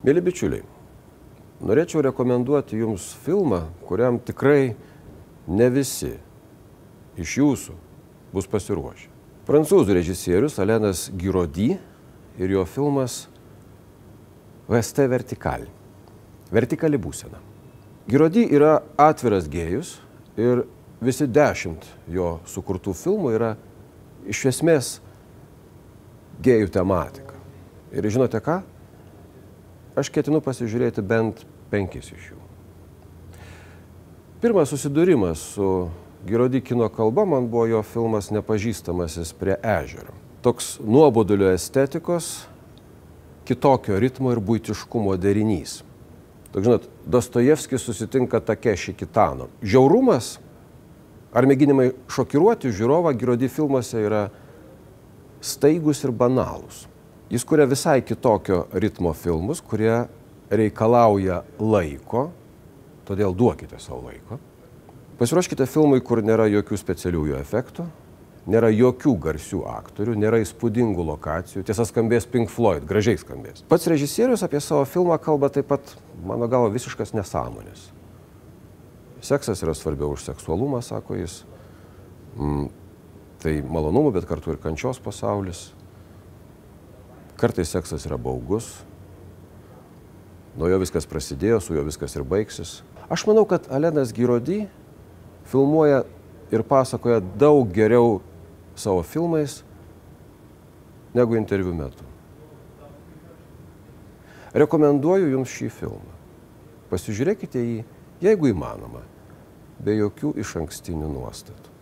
Mėly bičiuliai, norėčiau rekomenduoti Jums filmą, kuriam tikrai ne visi iš Jūsų bus pasiruošę. Prancūzų režisierius Alanas Giraudy ir jo filmas VST Vertikal. Vertikali būsena. Giraudy yra atviras gėjus ir visi 10 jo sukurtų filmų yra iš esmės gėjų tematika. Ir žinote ką? Aš ketinu pasižiūrėti bent 5 iš jų. Pirmas susidūrimas su Giraudy kino kalba man buvo jo filmas Nepažįstamasis prie ežero. Toks nuobodulio estetikos, kitokio ritmo ir buitiškumo derinys. Toks, žinot, Dostojevskis susitinka Takeshi Kitano. Žiaurumas ar mėginimai šokiruoti žiūrovą Giraudy filmuose yra staigus ir banalūs. Jis kuria visai kitokio ritmo filmus, kurie reikalauja laiko, todėl duokite savo laiko. Pasiruoškite filmui, kur nėra jokių specialiųjų efektų, nėra jokių garsių aktorių, nėra įspūdingų lokacijų. Tiesa, skambės Pink Floyd, gražiai skambės. Pats režisierius apie savo filmą kalba taip pat, mano galva, visiškas nesąmonės. Seksas yra svarbiau už seksualumą, sako jis. Tai malonumų, bet kartu ir kančios pasaulis. Kartais seksas yra baugus. Nuo jo viskas prasidėjo, su juo viskas ir baigsis. Aš manau, kad Alanas Giraudy filmuoja ir pasakoja daug geriau savo filmais negu interviu metu. Rekomenduoju Jums šį filmą. Pasižiūrėkite jį, jeigu įmanoma, be jokių išankstinių nuostatų.